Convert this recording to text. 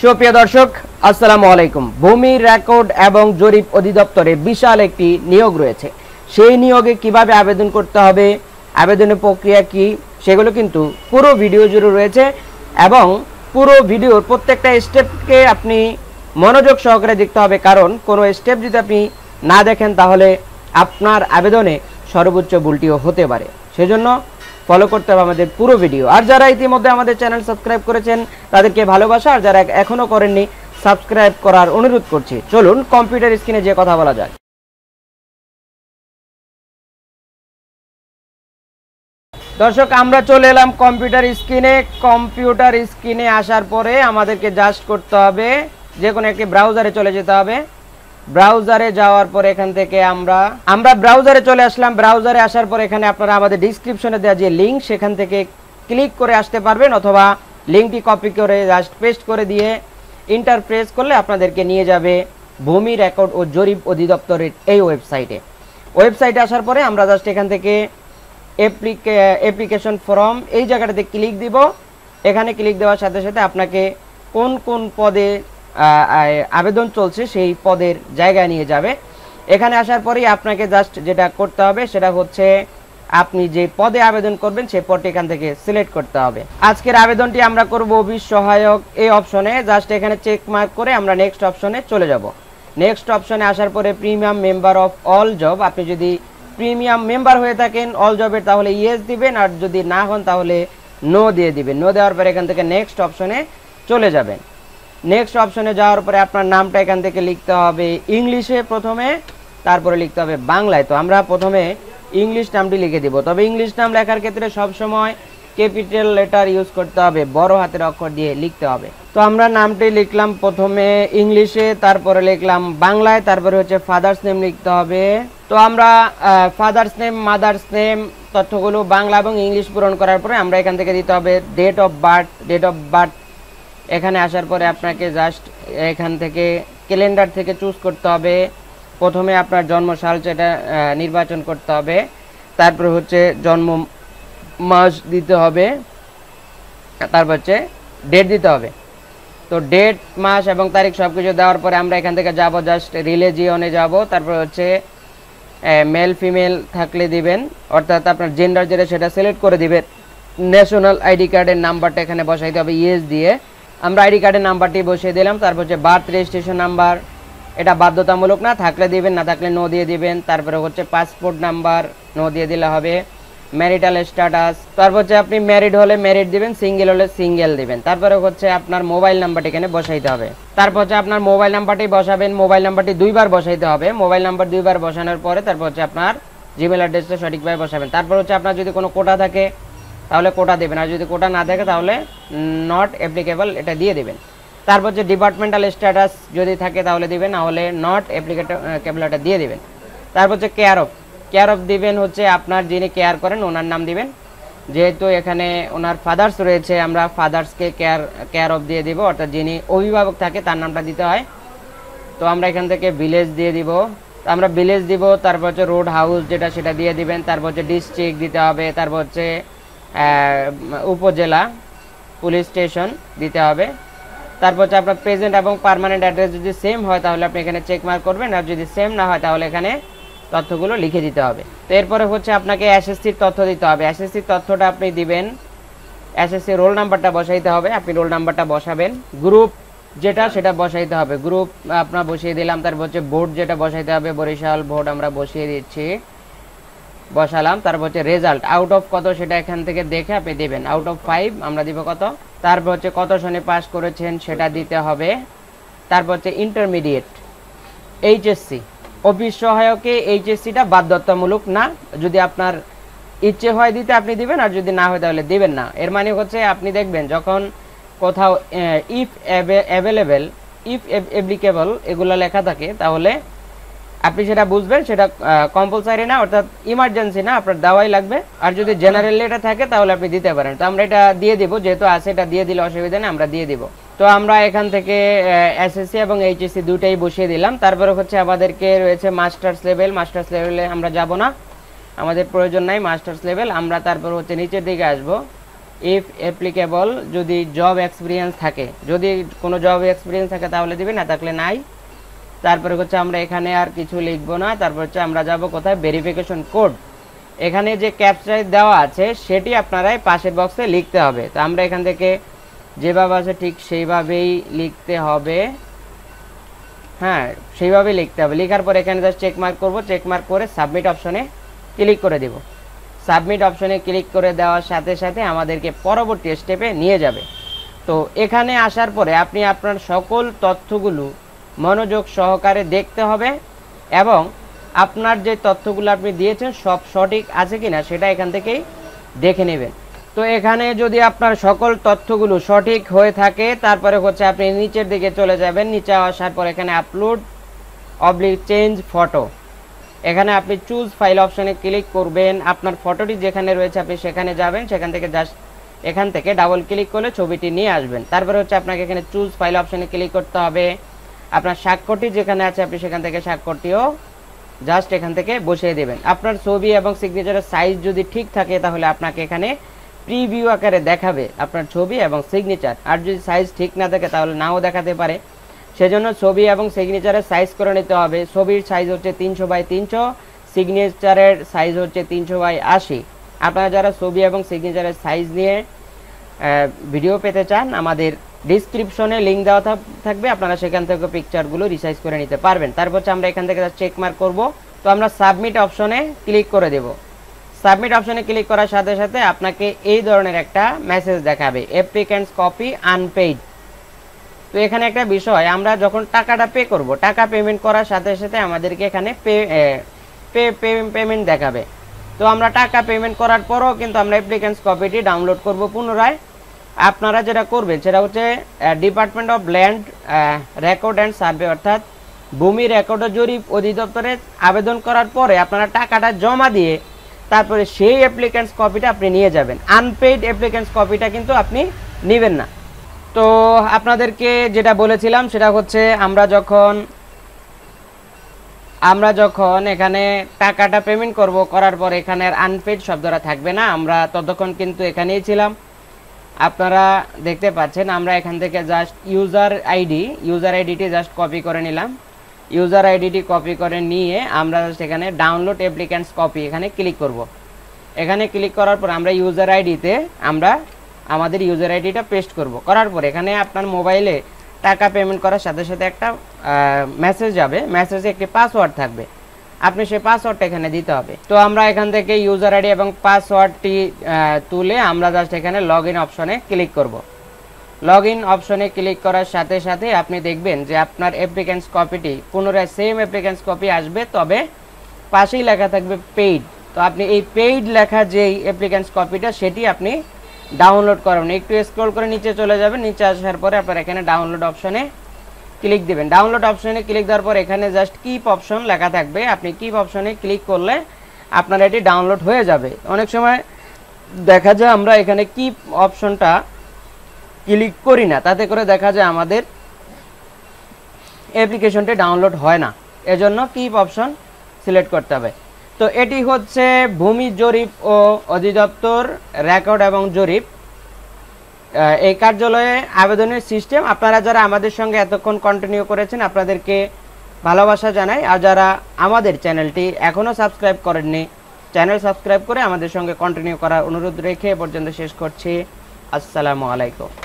সুপ্রিয় দর্শক আসসালামু আলাইকুম। ভূমি রেকর্ড এবং জরিপ অধিদপ্তরে বিশাল একটি নিয়োগ রয়েছে। সেই নিয়োগে কিভাবে আবেদন করতে হবে, আবেদনের প্রক্রিয়া কি, সেগুলো কিন্তু পুরো ভিডিও জুড়ে রয়েছে এবং পুরো ভিডিওর প্রত্যেকটা স্টেপকে আপনি মনোযোগ সহকারে দেখতে হবে, কারণ কোনো স্টেপ যদি আপনি না দেখেন তাহলে আপনার আবেদনে সর্বোচ্চ ভুলটিও হতে পারে। সেজন্য ফলো করতে হবে আমাদের পুরো ভিডিও। আর যারা ইতিমধ্যে আমাদের চ্যানেল সাবস্ক্রাইব করেছেন তাদেরকে ভালোবাসা, আর যারা এখনো করেননি সাবস্ক্রাইব করার অনুরোধ করছি। চলুন কম্পিউটার স্ক্রিনে যে কথা বলা যায়। দর্শক, আমরা চলে এলাম কম্পিউটার স্ক্রিনে। কম্পিউটার স্ক্রিনে আসার পরে আমাদেরকে জাস্ট করতে হবে যে কোনো একটি ব্রাউজারে চলে যেতে হবে। ব্রাউজারে যাওয়ার পরে এখান থেকে আমরা ব্রাউজারে চলে আসলাম। ব্রাউজারে আসার পরে এখানে আপনারা আমাদের ডেসক্রিপশনে দেওয়া যে লিঙ্ক সেখান থেকে ক্লিক করে আসতে পারবেন, অথবা লিঙ্কটি কপি করে জাস্ট পেস্ট করে দিয়ে ইন্টার প্রেস করলে আপনাদেরকে নিয়ে যাবে ভূমি রেকর্ড ও জরিপ অধিদপ্তরের এই ওয়েবসাইটে আসার পরে আমরা জাস্ট এখান থেকে অ্যাপ্লিকেশন ফর্ম এই জায়গাটাতে ক্লিক দিব। এখানে ক্লিক দেওয়ার সাথে সাথে আপনাকে কোন কোন পদে আবেদন চলছে সেই পদের জায়গায় নিয়ে যাবে। এখানে আসার পরেই আপনাকে জাস্ট যেটা করতে হবে সেটা হচ্ছে আপনি যে পদে আবেদন করবেন সেই পদটি এখান থেকে সিলেক্ট করতে হবে। আজকের আবেদনটি আমরা করব অফিস সহায়ক এই অপশনে। জাস্ট এখানে চেক মার্ক করে আমরা নেক্সট অপশনে চলে যাব। নেক্সট অপশনে আসার পরে premium member of all job, আপনি যদি প্রিমিয়াম মেম্বার হয়ে থাকেন অল জবের তাহলে ইয়েস দিবেন, আর যদি না হন তাহলে নো দিয়ে দিবেন। নো দেওয়ার পরে এখান থেকে নেক্সট অপশনে চলে যাবেন। নেক্সট অপশনে যাওয়ার পরে আপনার নামটা এখান থেকে লিখতে হবে ইংলিশে প্রথমে, তারপরে লিখতে হবে বাংলায়। তো আমরা প্রথমে ইংলিশ নামটি লিখে দিব, তবে ইংলিশ নাম লেখার ক্ষেত্রে সবসময় ক্যাপিটাল লেটার ইউজ করতে হবে, বড় হাতের অক্ষর দিয়ে লিখতে হবে। তো আমরা নামটি লিখলাম প্রথমে ইংলিশে, তারপরে লিখলাম বাংলায়, তারপরে হচ্ছে ফাদার্স নেম লিখতে হবে। তো আমরা ফাদার্স নেম, মাদার্স নেম তথ্যগুলো বাংলা এবং ইংলিশ পূরণ করার পরে আমরা এখান থেকে দিতে হবে ডেট অফ বার্থ। এখানে আসার পরে আপনাকে জাস্ট এখান থেকে ক্যালেন্ডার থেকে চুজ করতে হবে। প্রথমে আপনার জন্মসাল সেটা নির্বাচন করতে হবে, তারপর হচ্ছে জন্ম মাস দিতে হবে, তারপর হচ্ছে ডেট দিতে হবে। তো ডেট, মাস এবং তারিখ সব কিছু দেওয়ার পরে আমরা এখান থেকে যাব জাস্ট রিলিজিয়নে যাব। তারপর হচ্ছে মেল ফিমেল থাকলে দিবেন, অর্থাৎ আপনার জেন্ডার যেটা সেটা সিলেক্ট করে দিবেন। ন্যাশনাল আইডি কার্ডের নাম্বারটা এখানে বসাইতে হবে ইয়েস দিয়ে। আমরা আইডি কার্ডের নাম্বারটি বসিয়ে দিলাম। তারপর হচ্ছে বার্থ রেজিস্ট্রেশন নাম্বার, এটা বাধ্যতামূলক না, থাকলে দিবেন, না থাকলে নো দিয়ে দিবেন। তারপরে হচ্ছে পাসপোর্ট নাম্বার, নো দিয়ে দিলে হবে। ম্যারিটাল স্ট্যাটাস, তারপর হচ্ছে আপনি ম্যারিড হলে ম্যারিড দিবেন, সিঙ্গেল হলে সিঙ্গেল দিবেন। তারপরে হচ্ছে আপনার মোবাইল নাম্বারটি এখানে বসাইতে হবে। তারপর হচ্ছে আপনার মোবাইল নাম্বারটি বসাবেন। মোবাইল নাম্বারটি দুইবার বসাইতে হবে। মোবাইল নাম্বার দুইবার বসানোর পরে তারপর হচ্ছে আপনার জিমেল অ্যাড্রেসটা সঠিকভাবে বসাবেন। তারপর হচ্ছে আপনার যদি কোনো কোটা থাকে তাহলে কোটা দেবেন, আর যদি কোটা না থাকে তাহলে নট অ্যাপ্লিকেবল এটা দিয়ে দেবেন। তারপর হচ্ছে ডিপার্টমেন্টাল স্ট্যাটাস যদি থাকে তাহলে দিবেন, না হলে নট অ্যাপ্লিকেবল এটা দিয়ে দেবেন। তারপর হচ্ছে কেয়ার অফ দিবেন, হচ্ছে আপনার যিনি কেয়ার করেন ওনার নাম দিবেন। যেহেতু এখানে ওনার ফাদার্স রয়েছে আমরা ফাদার্সকে কেয়ার অফ দিয়ে দিব, অর্থাৎ যিনি অভিভাবক থাকে তার নামটা দিতে হয়। তো আমরা এখান থেকে ভিলেজ দিয়ে দিব, আমরা ভিলেজ দিব। তারপর হচ্ছে রোড হাউস যেটা সেটা দিয়ে দিবেন। তারপর হচ্ছে ডিস্ট্রিক্ট দিতে হবে। তারপর হচ্ছে উপজেলা, পুলিশ স্টেশন দিতে হবে। তারপর হচ্ছে আপনার প্রেজেন্ট এবং পার্মানেন্ট অ্যাড্রেস যদি সেম হয় তাহলে আপনি এখানে চেক মার্ক করবেন, আর যদি সেম না হয় তাহলে এখানে তথ্যগুলো লিখে দিতে হবে। তো এরপরে হচ্ছে আপনাকে এসএসসির তথ্য দিতে হবে। এসএসসির তথ্যটা আপনি দিবেন, এসএসসি রোল নাম্বারটা বসাইতে হবে, আপনি রোল নাম্বারটা বসাবেন। গ্রুপ যেটা সেটা বসাইতে হবে, গ্রুপ আপনার বসিয়ে দিলাম। তারপর হচ্ছে বোর্ড যেটা বসাইতে হবে, বরিশাল বোর্ড আমরা বসিয়ে দিচ্ছি, বসালাম। তারপর হচ্ছে রেজাল্ট আউট অফ কত সেটা এখান থেকে দেখে আপনি দেবেন, আউট অফ 5 আমরা দিব কত। তারপর হচ্ছে কত সনে পাস করেছেন সেটা দিতে হবে। তারপর হচ্ছে ইন্টারমিডিয়েট এইচএসসি, অফিস সহায়কে এইচএসসিটা বাধ্যতামূলক না, যদি আপনার ইচ্ছে হয় দিতে আপনি দিবেন, আর যদি না হয় তাহলে দিবেন না। এর মানে হচ্ছে আপনি দেখবেন যখন কোথাও ইফ অ্যাপ্লিকেবল এগুলো লেখা থাকে তাহলে আপনি সেটা বুঝবেন, সেটা কম্পালসারি না, অর্থাৎ ইমার্জেন্সি না, আপনার দেওয়াই লাগবে। আর যদি জেনারেল এটা থাকে তাহলে আপনি দিতে পারেন। তো আমরা এটা দিয়ে দিব, যেহেতু আছে এটা দিয়ে দিলে অসুবিধা নেই, আমরা দিয়ে দিব। তো আমরা এখান থেকে এসএসসি এবং এইচএসসি দুটাই বসিয়ে দিলাম। তারপরে হচ্ছে আমাদেরকে রয়েছে মাস্টার্স লেভেলে আমরা যাব না, আমাদের প্রয়োজন নাই মাস্টার্স লেভেল। আমরা তারপর হচ্ছে নিচের দিকে আসব, ইফ অ্যাপ্লিকেবল যদি জব এক্সপিরিয়েন্স থাকে, যদি কোনো জব এক্সপিরিয়েন্স থাকে তাহলে দিবে, না থাকলে নাই। তারপরে হচ্ছে আমরা এখানে আর কিছু লিখব না। তারপর হচ্ছে আমরা যাব কোথায়, ভেরিফিকেশন কোড। এখানে যে ক্যাপচা দেওয়া আছে সেটি আপনারাই পাশের বক্সে লিখতে হবে। তো আমরা এখান থেকে যেভাবে আছে ঠিক সেইভাবেই লিখতে হবে। হ্যাঁ, সেইভাবেই লিখতে হবে। লেখার পর এখানে জাস্ট চেক মার্ক করবো, চেক মার্ক করে সাবমিট অপশনে ক্লিক করে দেব। সাবমিট অপশনে ক্লিক করে দেওয়ার সাথে সাথে আমাদেরকে পরবর্তী স্টেপে নিয়ে যাবে। তো এখানে আসার পরে আপনি আপনার সকল তথ্যগুলো মনোযোগ সহকারে দেখতে হবে এবং আপনার যে তথ্যগুলো আপনি দিয়েছেন সব সঠিক আছে কিনা সেটা এখান থেকেই দেখে নেবেন। তো এখানে যদি আপনার সকল তথ্যগুলো সঠিক হয়ে থাকে তারপরে হচ্ছে আপনি নিচের দিকে চলে যাবেন। নিচে আসার পর এখানে আপলোড চেঞ্জ ফটো, এখানে আপনি চুজ ফাইল অপশনে ক্লিক করবেন। আপনার ফটোটি যেখানে রয়েছে আপনি সেখানে যাবেন, সেখান থেকে জাস্ট এখান থেকে ডাবল ক্লিক করলে ছবিটি নিয়ে আসবেন। তারপরে হচ্ছে আপনাকে এখানে চুজ ফাইল অপশনে ক্লিক করতে হবে। আপনার স্বাক্ষরটি যেখানে আছে আপনি সেখান থেকে স্বাক্ষরটিও জাস্ট এখান থেকে বসিয়ে দেবেন। আপনার ছবি এবং সিগনেচারের সাইজ যদি ঠিক থাকে তাহলে আপনাকে এখানে প্রিভিউ আকারে দেখাবে আপনার ছবি এবং সিগনেচার। আর যদি সাইজ ঠিক না থাকে তাহলে নাও দেখাতে পারে। সেজন্য ছবি এবং সিগনেচারের সাইজ করে নিতে হবে। ছবির সাইজ হচ্ছে 300x300, সিগনেচারের সাইজ হচ্ছে 300x80। আপনারা যারা ছবি এবং সিগনেচারের সাইজ নিয়ে ভিডিও পেতে চান আমাদের ডিসক্রিপশনে লিঙ্ক দেওয়া থাকবে, আপনারা সেখান থেকে পিকচারগুলো রিসাইজ করে নিতে পারবেন। তারপর আমরা এখান থেকে চেক মার্ক করব। তো আমরা সাবমিট অপশনে ক্লিক করে দেব। সাবমিট অপশনে ক্লিক করার সাথে সাথে আপনাকে এই ধরনের একটা মেসেজ দেখাবে, অ্যাপ্লিক্যান্টস কপি আনপেইড। তো এখানে একটা বিষয়, আমরা যখন টাকাটা পে করব, টাকা পেমেন্ট করার সাথে সাথে আমাদেরকে এখানে পেমেন্ট দেখাবে। তো আমরা টাকা পেমেন্ট করার পরও কিন্তু আমরা অ্যাপ্লিক্যান্টস কপিটি ডাউনলোড করব পুনরায়। আপনারা যেটা করবেন সেটা হচ্ছে department of land record and survey অর্থাৎ ভূমি রেকর্ড ও জরিপ অধিদপ্তরে আবেদন করার পরে আপনারা টাকাটা জমা দিয়ে তারপরে সেই অ্যাপ্লিক্যান্টস কপিটা আপনি নিয়ে যাবেন। আনপেইড অ্যাপ্লিক্যান্টস কপিটা কিন্তু আপনি নেবেন না। তো আপনাদেরকে যেটা বলেছিলাম সেটা হচ্ছে আমরা যখন এখানে টাকাটা পেমেন্ট করব, করার পর এখানে আর আনপেইড শব্দটা থাকবে না। আমরা ততক্ষণ কিন্তু এখানেই ছিলাম, আপনারা দেখতে পাচ্ছেন। আমরা এখান থেকে জাস্ট ইউজার আইডিটি জাস্ট কপি করে নিলাম। ইউজার আইডিটি কপি করে নিয়ে আমরা জাস্ট এখানে ডাউনলোড অ্যাপ্লিক্যান্টস কপি এখানে ক্লিক করব। এখানে ক্লিক করার পর আমরা ইউজার আইডিতে আমরা আমাদের ইউজার আইডিটা পেস্ট করব। করার পর এখানে আপনার মোবাইলে টাকা পেমেন্ট করার সাথে সাথে একটা মেসেজ যাবে, মেসেজে একটি পাসওয়ার্ড থাকবে, আপনি সেই পাসওয়ার্ডটা এখানে দিতে হবে। তো আমরা এখান থেকে ইউজার আইডি এবং পাসওয়ার্ডটি তুলে আমরা জাস্ট এখানে লগ ইন অপশনে ক্লিক করব। লগ ইন অপশনে ক্লিক করার সাথে সাথে আপনি দেখবেন যে আপনার অ্যাপ্লিক্যান্টস কপিটি পুনরায় সেম অ্যাপ্লিক্যান্টস কপি আসবে, তবে পাশেই লেখা থাকবে পেইড। তো আপনি এই পেইড লেখা যেই অ্যাপ্লিক্যান্টস কপিটা সেটি আপনি ডাউনলোড করবেন। একটু স্ক্রল করে নিচে চলে যাবেন, নিচে আসার পরে আপনার এখানে ডাউনলোড অপশনে ক্লিক দিবেন। ডাউনলোড অপশনে ক্লিক দেওয়ার পর এখানে জাস্ট কিপ অপশন লেখা থাকবে, আপনি কিপ অপশনে ক্লিক করলে আপনার এটি ডাউনলোড হয়ে যাবে। অনেক সময় দেখা যায় আমরা এখানে কিপ অপশনটা ক্লিক করি না, তাতে করে দেখা যায় আমাদের অ্যাপ্লিকেশনটি ডাউনলোড হয় না, এজন্য কিপ অপশন সিলেক্ট করতে হবে। তো এটি হচ্ছে ভূমি জরিপ ও অধিদপ্তর রেকর্ড এবং জরিপ এই কার্যালয়ে আবেদনের সিস্টেম। আপনারা যারা আমাদের সঙ্গে এতক্ষণ কন্টিনিউ করেছেন আপনাদেরকে ভালোবাসা জানাই। আর যারা আমাদের চ্যানেলটি এখনও সাবস্ক্রাইব করেননি, চ্যানেল সাবস্ক্রাইব করে আমাদের সঙ্গে কন্টিনিউ করার অনুরোধ রেখে এ পর্যন্ত শেষ করছি। আসসালামু আলাইকুম।